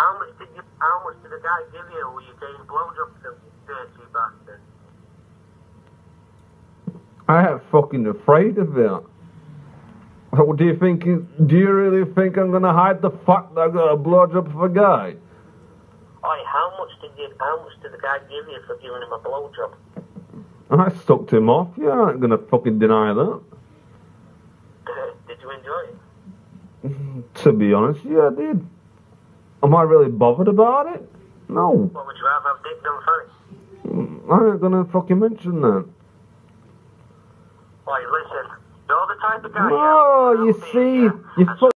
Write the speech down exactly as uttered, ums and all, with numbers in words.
How much did you? How much did the guy give you? Were you getting blowjobs to him, you dirty bastard? I am fucking afraid of it. What do you think? Do you really think I'm gonna hide the fact that I got a blowjob for a guy? Oi, how much did you? How much did the guy give you for giving him a blowjob? I sucked him off. Yeah, I ain't gonna fucking deny that. Did you enjoy it? To be honest, yeah, I did. Am I really bothered about it? No. What would you rather have dick done for it? I ain't gonna fucking mention that. Oi, listen. You're the type of guy. No, yeah, you see, you